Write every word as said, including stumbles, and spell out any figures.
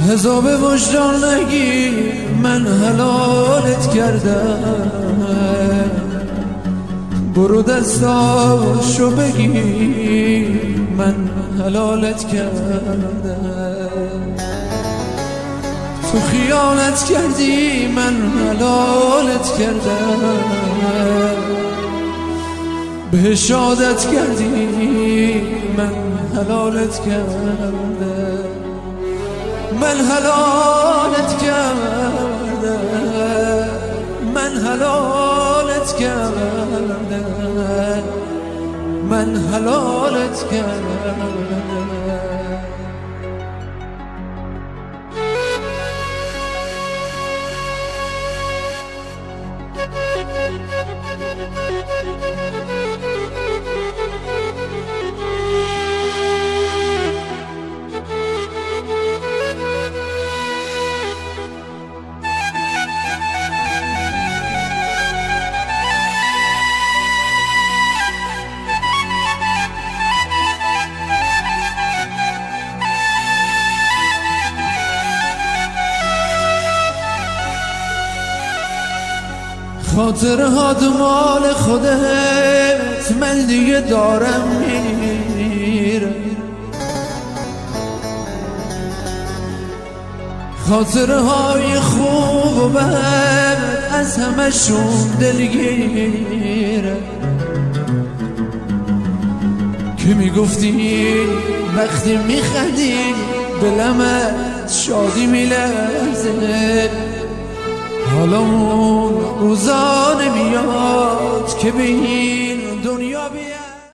حساب وجدان نگی من حلالت کردم، برو دستاشو بگی من حلالت کردم. تو خیانت کردی من حلالت کردم، به شادت کردی من حلالت کردم، من حلالت کردم، من حلالت کردم، من حلالت کردم. خاطرها تو مال خودت، من دیگه دارم میره. خاطرهای خوب و بد از همشون دلگیره، که میگفتی وقتی میخندی دلمت شادی میلرزه. حالا اون روزا نمیاد که به این دنیا بیاد.